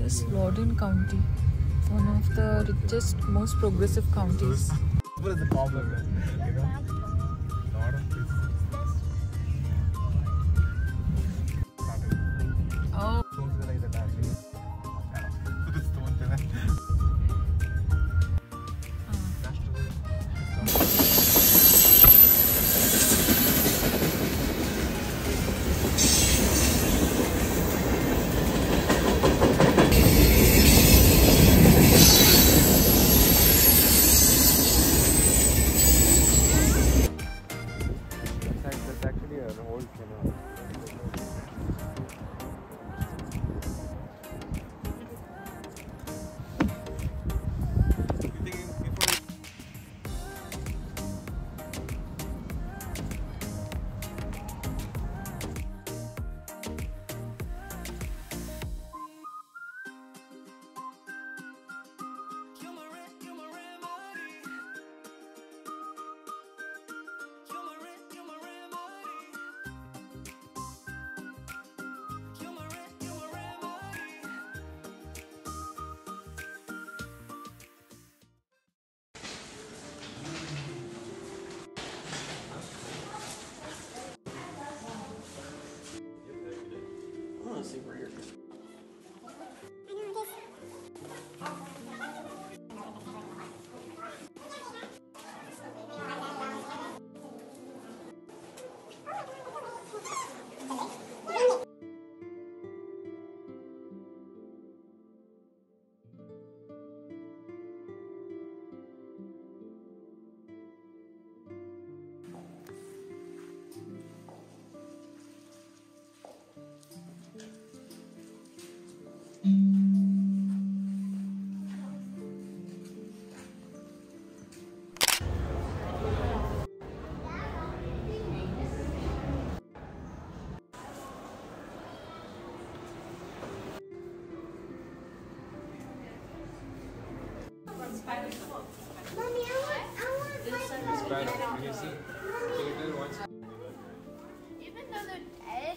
is Loudoun County, one of the richest, most progressive counties. What is the problem then? You know? Lot of this. Oh. Stones like that. This stone then. That's actually an old canal. Even though they're dead.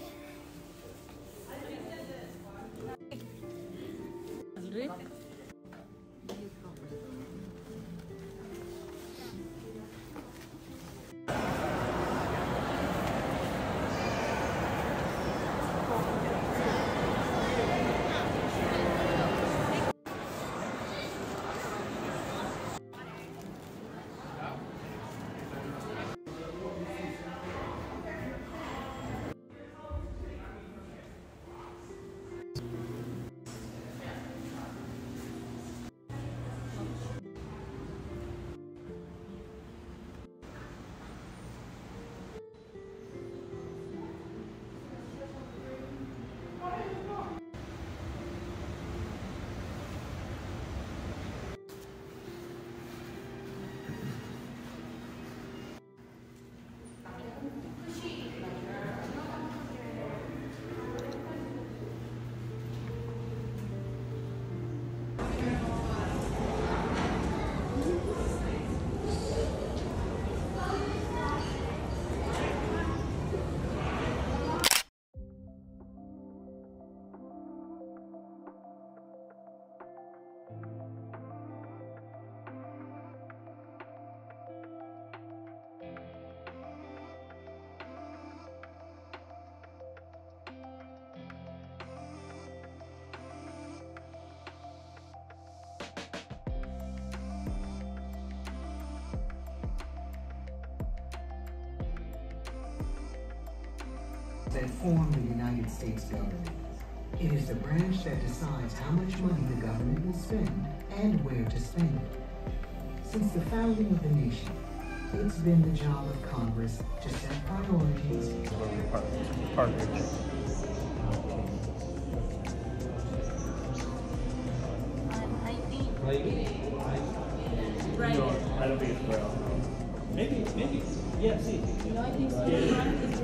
That form the United States government. It is the branch that decides how much money the government will spend and where to spend it. Since the founding of the nation, it's been the job of Congress to set priorities. Right. No, I don't think it's well. Maybe. Yeah, see. No, I think so. Yeah.